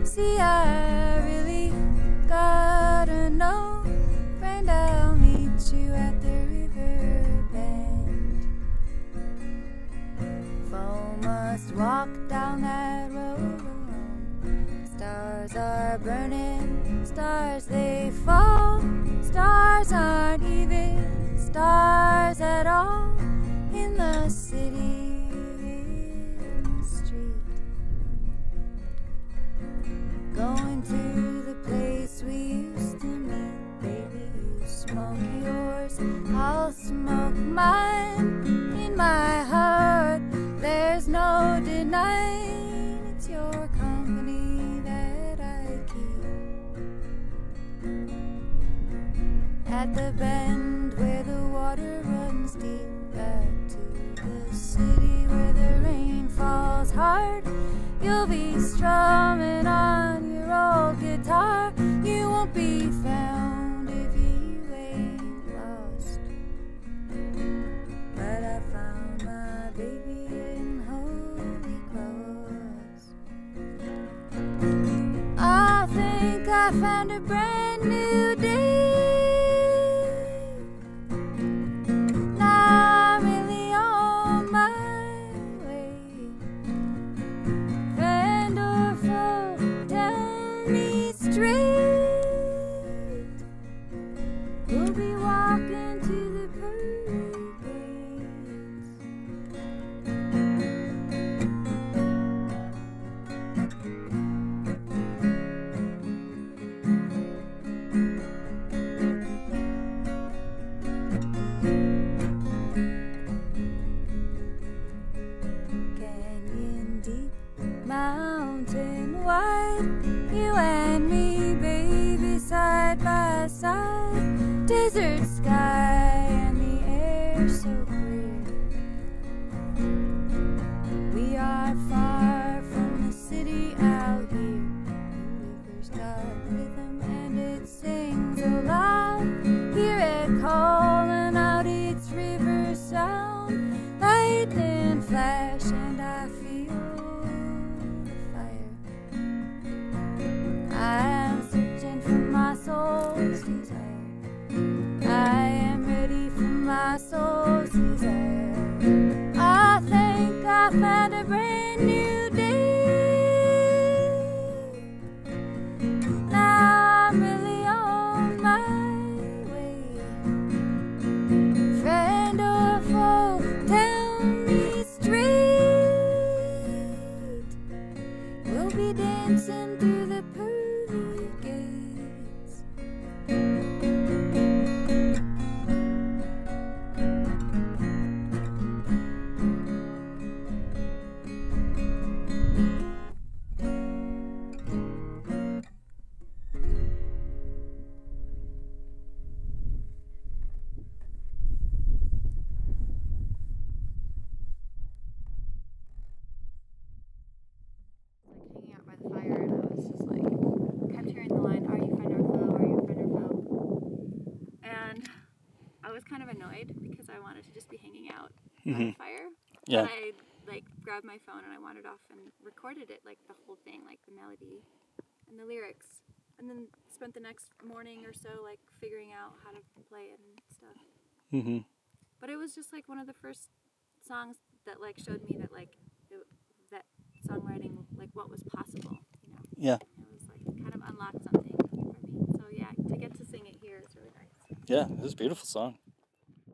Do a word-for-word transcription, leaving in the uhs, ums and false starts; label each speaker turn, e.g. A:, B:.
A: See, I really gotta know, friend, I'll meet you at the river bend. Foe must walk down that road alone. Stars are burning, stars they fall. Stars aren't even stars at all in the city street. Going to the place we used to meet, baby, you smoke yours, I'll smoke mine. In my heart there's no denying it's your company that I keep. At the bend where the water runs deep, back to the city where the rain falls hard, you'll be strumming on your old guitar. You won't be found if you ain't lost. But I found my baby in Holy Cross. I think I found a brand new day. Now I'm really on my way. Friend or foe, tell me straight. We'll be walking to the pearly canyon deep, mountain wide, you and me, baby, side by side. Desert sky and the air so clear. We are far from the city out here. The river's got rhythm and it sings aloud. Hear it calling out its river sound. Lightning flash and I feel the fire. I am searching for my soul's desire. I am ready for my soul's desire. I think I found a brand new day. Now I'm really on my way. Friend or foe, tell me straight. We'll be dancing through the pearly gates. Hanging out by the fire, and I was just like, kept hearing the line, "Are you friend or foe? Are you friend or foe?" And I was kind of annoyed because I wanted to just be hanging out by
B: Mm-hmm.
A: the fire.
B: Yeah.
A: And I like grabbed my phone and I wandered off and recorded it, like the whole thing, like the melody and the lyrics, and then spent the next morning or so like figuring out how to play it and stuff.
B: Mm-hmm.
A: But it was just like one of the first songs that like showed me that like it, that songwriting, like what was possible, you know.
B: Yeah.
A: It was like kind of unlocked something for me. So yeah, to get to sing it here is really nice.
B: Yeah, it was a beautiful song.